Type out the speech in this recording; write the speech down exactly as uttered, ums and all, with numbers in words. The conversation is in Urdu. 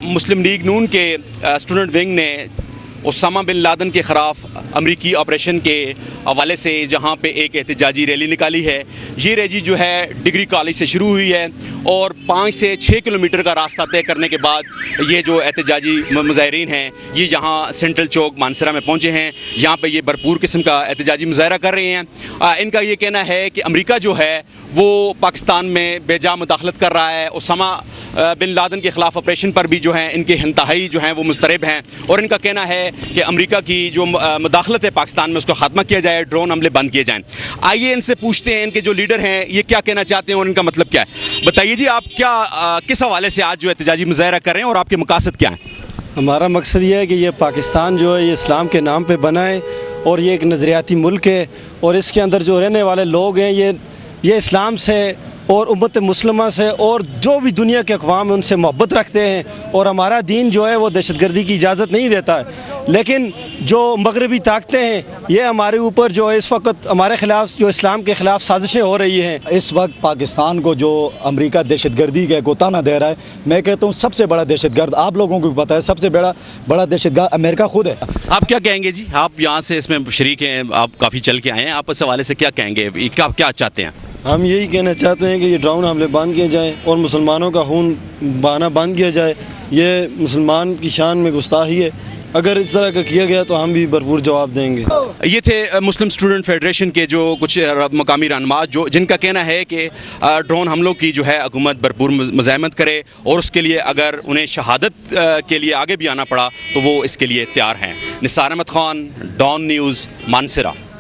مسلم لیگ نون کے اسٹوڈنٹ ونگ نے اسامہ بن لادن کے خلاف امریکی آپریشن کے حوالے سے جہاں پہ ایک احتجاجی ریلی نکالی ہے، یہ ریلی جو ہے ڈگری کالج سے شروع ہوئی ہے اور پانچ سے چھ کلومیٹر کا راستہ طے کرنے کے بعد یہ جو احتجاجی مظاہرین ہیں یہ یہاں سینٹرل چوک مانسرا میں پہنچے ہیں۔ یہاں پہ یہ بھرپور قسم کا احتجاجی مظاہرہ کر رہے ہیں۔ ان کا یہ کہنا ہے کہ امریکہ جو ہے وہ پاکستان میں بے جا مداخلت کر رہا ہے، اسامہ بن لادن کے خلاف آپریشن پر بھی جو ہیں ان کے انتہائی جو ہیں وہ مضطرب ہیں، اور ان کا کہنا ہے کہ امریکہ کی جو مداخلت ہے پاکستان میں اس کو خاتمہ کیا جائے، ڈرون حملے بند کیے جائیں۔ آئیے ان سے پوچھتے ہیں ان کے جو لیڈر ہیں یہ کیا کہنا چاہتے ہیں اور ان کا مطلب کیا ہے۔ بتائیے جی، آپ کیا کس حوالے سے آج جو احتجاجی مظاہرہ کر رہے ہیں اور آپ کے مقاصد کیا ہیں؟ ہمارا مقصد یہ ہے کہ یہ پاکستان جو ہے یہ اسلام کے نام پہ بنا ہے اور یہ ایک نظریاتی ملک ہے، اور اس کے اندر جو رہنے والے لوگ ہیں یہ یہ اسلام سے اور امت مسلمہ سے اور جو بھی دنیا کے اقوام ہیں ان سے محبت رکھتے ہیں، اور ہمارا دین جو ہے وہ دہشت گردی کی اجازت نہیں دیتا ہے۔ لیکن جو مغربی طاقتیں ہیں یہ ہمارے اوپر جو ہے اس وقت ہمارے خلاف جو اسلام کے خلاف سازشیں ہو رہی ہیں۔ اس وقت پاکستان کو جو امریکہ دہشت گردی کا گوتانہ دے رہا ہے، میں کہتا ہوں سب سے بڑا دہشت گرد آپ لوگوں کو بھی پتہ ہے، سب سے بڑا بڑا دہشت گرد امریکہ خود ہے۔ آپ کیا کہیں گے جی؟ آپ یہاں سے اس میں شریک ہیں، آپ کافی چل کے آئے ہیں، آپ اس حوالے سے کیا کہیں گے؟ آپ کیا چاہتے ہیں؟ ہم یہی کہنا چاہتے ہیں کہ یہ ڈرون حملے بند کیے جائیں اور مسلمانوں کا خون بہانا بند کیا جائے۔ یہ مسلمان کی شان میں گستاخی ہے، اگر اس طرح کا کیا گیا تو ہم بھی بھرپور جواب دیں گے۔ یہ تھے مسلم اسٹوڈنٹ فیڈریشن کے جو کچھ مقامی رہنما جو جن کا کہنا ہے کہ ڈرون حملوں کی جو ہے حکومت بھرپور مزاحمت کرے، اور اس کے لیے اگر انہیں شہادت کے لیے آگے بھی آنا پڑا تو وہ اس کے لیے تیار ہیں۔ Nisar Ahmed Khan, Dawn news, Mansehra.